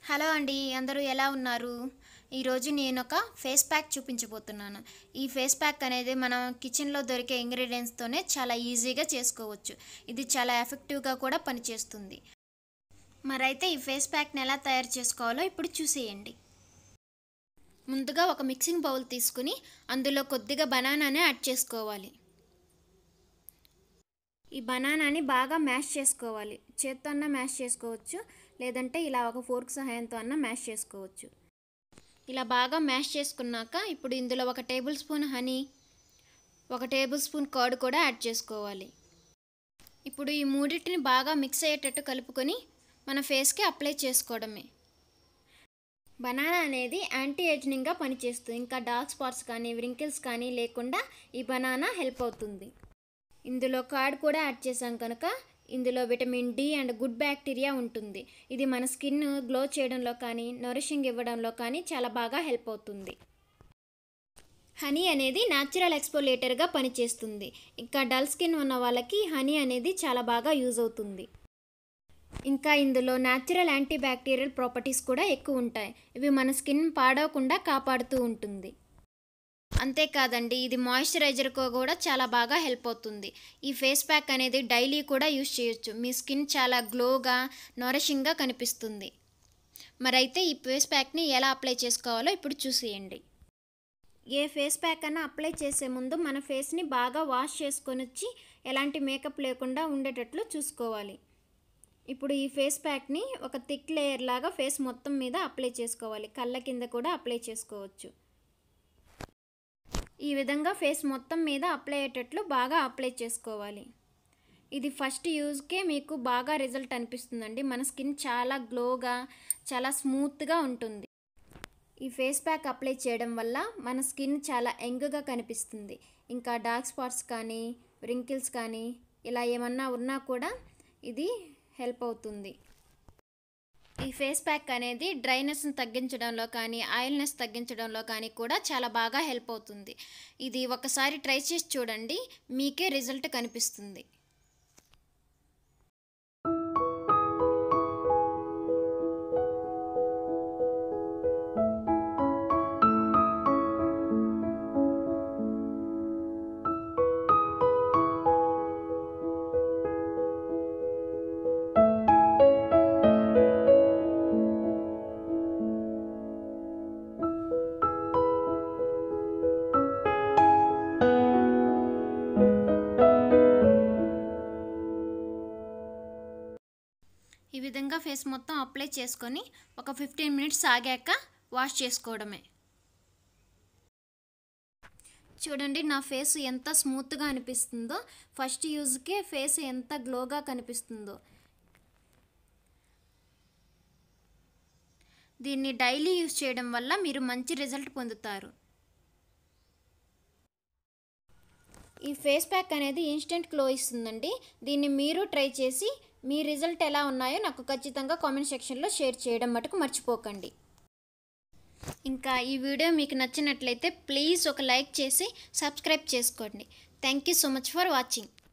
Hello అండి, అందరూ ఎలా ఉన్నారు? ఈరోజు నేను ఒక ఫేస్ ప్యాక్ చూపించబోతున్నాను. ఈ ఫేస్ ప్యాక్ అనేది మనం కిచెన్లో దొరికే ఇంగ్రీడియంట్స్తోనే చాలా ఈజీగా చేసుకోవచ్చు. ఇది చాలా ఎఫెక్టివ్గా కూడా పనిచేస్తుంది. మరైతే ఈ ఫేస్ ప్యాక్ని ఎలా తయారు చేసుకోవాలో ఇప్పుడు చూసేయండి. ముందుగా ఒక మిక్సింగ్ బౌల్ తీసుకుని అందులో కొద్దిగా బనానాని యాడ్ చేసుకోవాలి. ఈ బనానాని బాగా మ్యాష్ చేసుకోవాలి. చేత్తో అన్న మ్యాష్ చేసుకోవచ్చు, లేదంటే ఇలా ఒక ఫోర్క్ సహాయంతో అన్న మ్యాష్ చేసుకోవచ్చు. ఇలా బాగా మ్యాష్ చేసుకున్నాక ఇప్పుడు ఇందులో 1 tablespoon honey, 1 tablespoon curd కూడా యాడ్ చేసుకోవాలి. ఇప్పుడు ఈ మూడింటిని బాగా మిక్స్ అయ్యేటట్టు కలుపుకొని మన ఫేస్కి అప్లై చేసుకోవడమే. బనానా అనేది యాంటీ ఏజింగ్గా పనిచేస్తుంది. ఇంకా డార్క్ స్పాట్స్ కానీ వ్రింకిల్స్ కానీ లేకుండా ఈ బనానా హెల్ప్ అవుతుంది. ఇందులో కర్డ్ కూడా యాడ్ చేసాం కనుక ఇందులో vitamin D and good bacteria ఉంటుంది. ఇది మన స్కిన్ గ్లో చేయడంలో కానీ నౌరిషింగ్ ఇవ్వడంలో కానీ చాలా బాగా హెల్ప్ అవుతుంది. హనీ అనేది న్యాచురల్ ఎక్స్ఫోలియేటర్గా పనిచేస్తుంది. ఇంకా డల్ స్కిన్ ఉన్న వాళ్ళకి హనీ అనేది చాలా బాగా యూజ్ అవుతుంది. ఇంకా ఇందులో న్యాచురల్ యాంటీ బ్యాక్టీరియల్ ప్రాపర్టీస్ కూడా ఎక్కువ ఉంటాయి. ఇవి మన స్కిన్ పాడవకుండా కాపాడుతూ ఉంటుంది. అంతేకాదండి, ఇది మాయిశ్చరైజర్గా కూడా చాలా బాగా హెల్ప్ అవుతుంది. ఈ ఫేస్ ప్యాక్ అనేది డైలీ కూడా యూజ్ చేయొచ్చు. మీ స్కిన్ చాలా గ్లోగా నౌరిషింగ్గా కనిపిస్తుంది. మరైతే ఈ ఫేస్ ప్యాక్ని ఎలా అప్లై చేసుకోవాలో ఇప్పుడు చూసేయండి. ఏ ఫేస్ ప్యాక్ అన్నా అప్లై చేసే ముందు మన ఫేస్ని బాగా వాష్ చేసుకొని వచ్చి ఎలాంటి మేకప్ లేకుండా ఉండేటట్లు చూసుకోవాలి. ఇప్పుడు ఈ ఫేస్ ప్యాక్ని ఒక థిక్ లేయర్ లాగా ఫేస్ మొత్తం మీద అప్లై చేసుకోవాలి. కళ్ళ కింద కూడా అప్లై చేసుకోవచ్చు. ఈ విధంగా ఫేస్ మొత్తం మీద అప్లై అయ్యేటట్లు బాగా అప్లై చేసుకోవాలి. ఇది ఫస్ట్ యూజ్కే మీకు బాగా రిజల్ట్ అనిపిస్తుందండి. మన స్కిన్ చాలా గ్లోగా చాలా స్మూత్గా ఉంటుంది. ఈ ఫేస్ ప్యాక్ అప్లై చేయడం వల్ల మన స్కిన్ చాలా యంగ్గా కనిపిస్తుంది. ఇంకా డార్క్ స్పాట్స్ కానీ వ్రింకిల్స్ కానీ ఇలా ఏమన్నా ఉన్నా కూడా ఇది హెల్ప్ అవుతుంది. ఈ ఫేస్ ప్యాక్ అనేది డ్రైనెస్ని తగ్గించడంలో కానీ ఆయిల్నెస్ తగ్గించడంలో కానీ కూడా చాలా బాగా హెల్ప్ అవుతుంది. ఇది ఒకసారి ట్రై చేసి చూడండి, మీకే రిజల్ట్ కనిపిస్తుంది. ఈ విధంగా ఫేస్ మొత్తం అప్లై చేసుకొని ఒక 15 మినిట్స్ ఆగాక వాష్ చేసుకోవడమే. చూడండి నా ఫేస్ ఎంత స్మూత్గా అనిపిస్తుందో, ఫస్ట్ యూజ్కే ఫేస్ ఎంత గ్లోగా కనిపిస్తుందో. దీన్ని డైలీ యూజ్ చేయడం వల్ల మీరు మంచి రిజల్ట్ పొందుతారు. ఈ ఫేస్ ప్యాక్ అనేది ఇన్స్టెంట్ గ్లో ఇస్తుందండి. దీన్ని మీరు ట్రై చేసి మీ రిజల్ట్ ఎలా ఉన్నాయో నాకు ఖచ్చితంగా కామెంట్ సెక్షన్లో షేర్ చేయడం మటుకు మర్చిపోకండి. ఇంకా ఈ వీడియో మీకు నచ్చినట్లయితే ప్లీజ్ ఒక లైక్ చేసి సబ్స్క్రైబ్ చేసుకోండి. Thank you so much for watching.